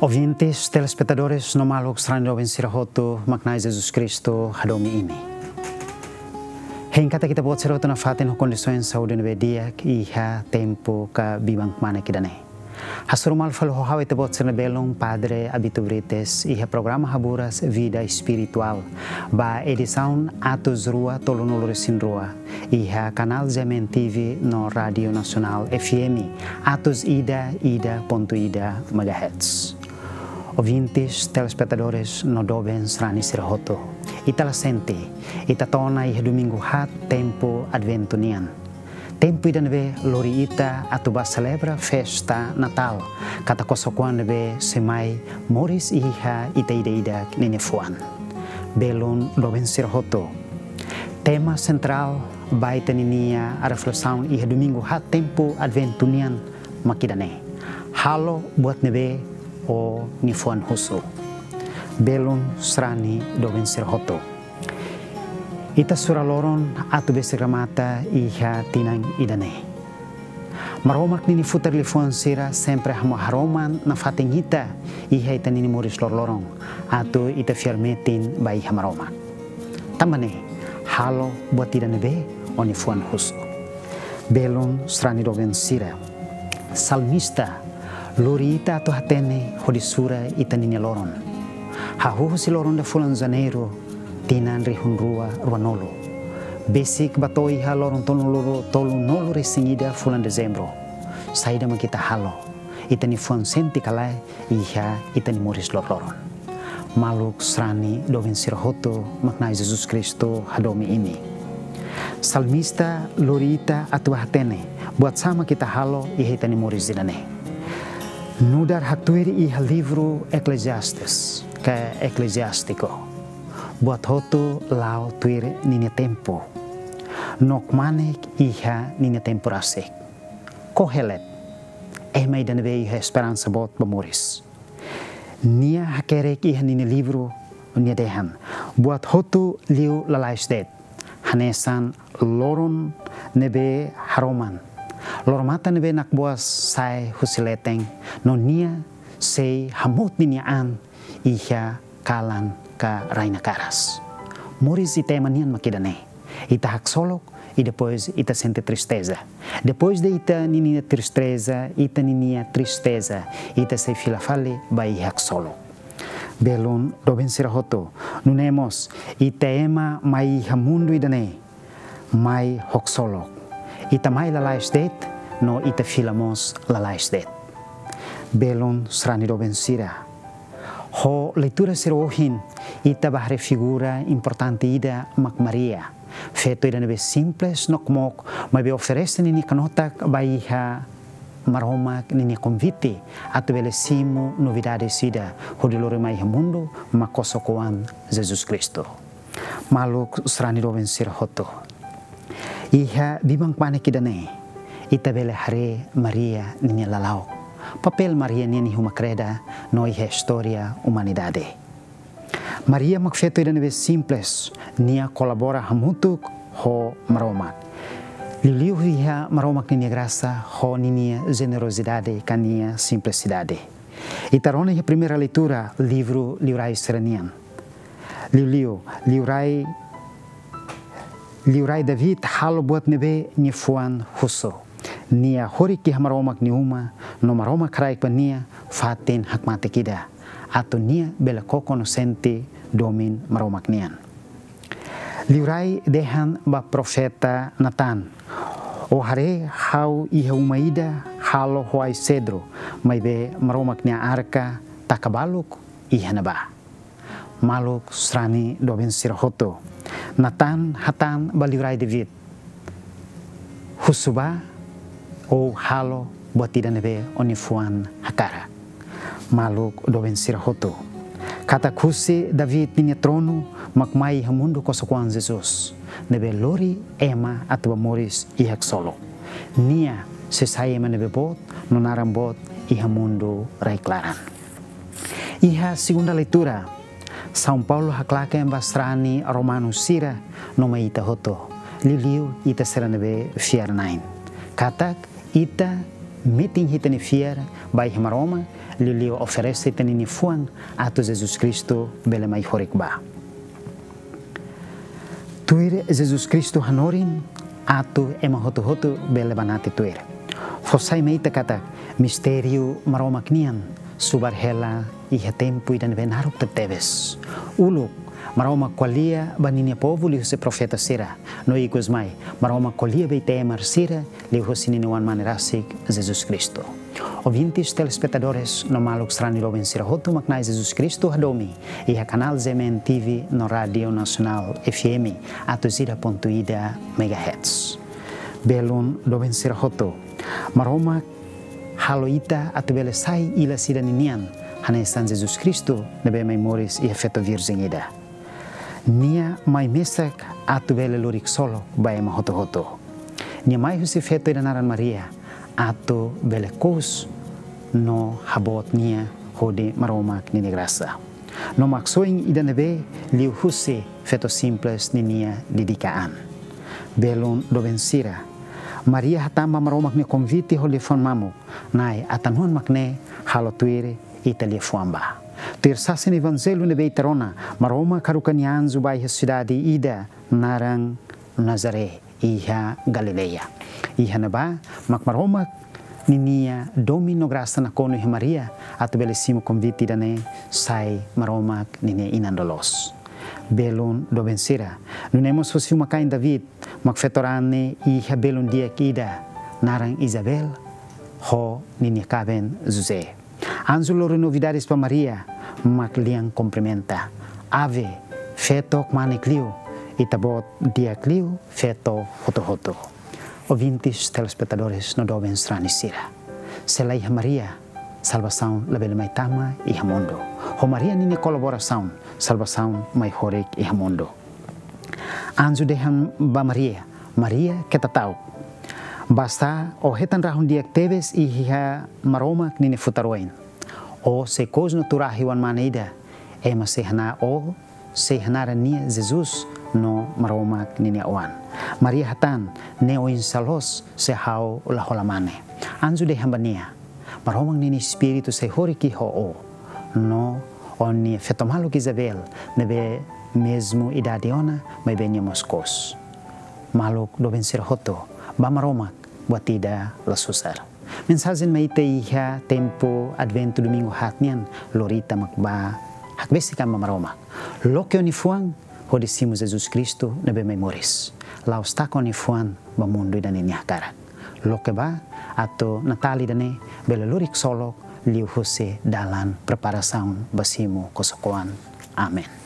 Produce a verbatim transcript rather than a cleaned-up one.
Ouvintes, telespectadores, no maluk strano vencer hoto, maknai Jesus Cristo, hadomi ini. Hingkata kita buat seroto na fatin ho kondisyon sa udin dia iha tempo ka bibang mana kidane. Hasurumal falo ho hawe te buat serna belong Padre Abito Brites iha programa haburas vida espiritual ba edição atos rua tolo noloresin rua iha kanal Zemen T V no Radio Nacional F M atos ida ida ponto ida megahertz. Ouvintes, telespectadores, no doben srani sirhoto. Ita la sente, ita tona iha domingo hat tempo adventunian. Tempo ida nebe lori ita atuba celebra festa Natal. Kata kosokuan nebe semai moris iha ita ida ida nenefuan. Belon doben sirhoto. Tema central baita ninia a reflexão iha domingo hat tempo adventunian makidane. Halo buat nebe o nifuan huso. Belon srani doben sirhoto. Ita suraloron atu besigramata iha tinang idane. Maromak nini futar lifuan sira sempre hamo haroman na fating ita iha ita nini moris lorlorong atu ita firmetin ba iha maromak. Tambane halo buat idane be o nifuan huso. Belon srani doben sira. Salmista lori ita atau hatene hodisura ita nini loron. Hahu si loron da fulan janeiro tinan rihun rua ruanolo. Besik batoi ha loron tolu loro tolu nolo resingida fulan dezembro. Saida makita halo. Ita ni fuan senti kalai iha ita ni moris lor loron. Maluk srani doven sirhoto maknai Jesus Kristo hadomi ini. Salmista lori ita atau hatene buat sama kita halo iha ita ni moris dinane. Nudar hatuir iha livro Eclesiastes, ke Eclesiástico. Buat hoto lau tuir nini tempo. Nok manek iha nini tempo rasik. Kohelet. Eh mai dan be iha esperança bot bemoris. Nia hakerek iha nini livro nia dehan. Buat hoto liu lalaisdet. Hanesan loron nebe haroman. Lormata nebe nak buas sai husileteng no nia sei hamut niniaan iha kalan ka raina karas. Moris ita manian makidane. Ita hak solok e depois ita sente tristeza. Depois de ita ninia tristeza, ita ninia tristeza, ita se fila fale bai hak solok. Belon doben sirahoto. Nunemos ita ema mai hamundu idane. Mai hok solok. Ita mai lalais det, no ita filamos lalais det. Belon srani doben sira. Ho leitura sirohin, ita bahre figura importante ida mak Maria. Feto ida nebe simples nok mok, mas be oferece nini kanotak baiha maromak nini convite atu bele simo novidades ida hodilore mai mundo makosokoan Jesus Kristo. Maluk srani doben sira hoto. Iha bibang panek idane, ita bele hare Maria nini lalau. Papel Maria nini humakreda no iha historia humanidade. Maria makfeto ida nebe simples, nia kolabora hamutuk ho maromak. Liliu iha maromak nini graça ho nini generosidade kania simplicidade. Itarona iha primeira leitura, livro Liurai Serenian. Liliu, Liurai Liurai David halo buat nebe nifuan huso. Nia hori ki hamaromak ni uma no maromak raik pa nia fatin hakmate kida. Ato nia bela koko no senti domin maromak nian. Liurai dehan ba profeta Natan. O hare hau iha umaida halo hoai cedro. Mai be maromak nia arka takabaluk iha naba. Maluk srani doben sirahoto. Natan hatan baliurai David. Husuba o halo buat tidak nebe onifuan hakara. Maluk doben sirahoto. Kata kusi David ninya trono makmai hamundo kosokuan Jesus. Nebe lori ema atau moris ihak solo. Nia sesaya nebe bot nonaram bot iha mundo raiklaran. Iha segunda leitura. São Paulo haklaka em bastrani Romano sira noma ita hoto. Liliu ita seranebe fiar nain. Katak ita meeting hita ni fier bai maroma lilio oferece hita ni fuang ato Jesus Cristo bele mai horik ba. Tuir Jesus Cristo hanorin ato ema hoto-hoto bele banate tuir. Fosai meita kata misterio maroma knian subar hela iha tempo idan benaruk teteves. Uluk maroma kolia baninia povo liu se profeta sira no ikos mai maroma kolia be temar sira liu hosinini wan manerasik Jesus Cristo. Ouvintes telespectadores no maluk strani roben sira hotu maknai Jesus Cristo hadomi iha kanal Z M N T V no Radio Nacional F M ato zira ponto ida megahertz. Belon roben sira hotu maroma haloita ato bele sai ila sira ninian hanesan Jesus Cristo nebe memoris iha feto virgem ida. Nia mai mesak atu bele lurik solo bai ma hoto hoto. Nia mai husi feto ida naran Maria atu bele kus no habot nia hode maromak ni negrasa. No maksoing ida nebe liu husi feto simples ni nia didikaan. Belon do bensira. Maria hatamba maromak ni konviti holi fon mamu nai atanuan makne halo tuire italia fuamba. Tersasa ni evangelho ne beiterona maroma karukani anzu bai cidade ida narang Nazare iha Galileia. Iha naba mak maroma ninia domino graça na kono iha Maria atu belissimo convite dane sai maroma nine inandolos. Belon do bensira. Nunemos fosse uma cain David mak fetorane iha belon dia ida narang Isabel ho ninia kaben José. Anzu loro novidades para Maria mak liang complementa. Ave feto mane clio itabot dia clio feto hoto hoto. Ouvintes telespectadores no doben strani sira. Selai Maria salvação label mai tama e mundo. Ho Maria nini colaboração salvação mai horek e mundo. Anzu dehan ba Maria Maria ketatau. Basta o hetan rahun dia teves i hiha maroma nini futaroin. O se kos no turahiwan maneida ema sehna o sehna nia Jesus no maroma nini awan. Maria hatan ne o insalos se hau la holamane. Anzu de hambania maroma nini espiritu se horiki ho o no oni fetomalo Isabel nebe mesmo idade ona mai benia moskos. Maluk do vencer hoto ba maroma batida la susar. Mensajen maite iha tempo advento domingo hatnian lorita makba hakbesikan mamaroma. Loke oni fuang hodisimu Jesus Cristo nebe memoris. Laustako oni fuan ba mundo dan ini hakarat. Loke ba atau Natali dane bela lurik solok liu huse dalan preparasaun basimu kosokoan. Amen.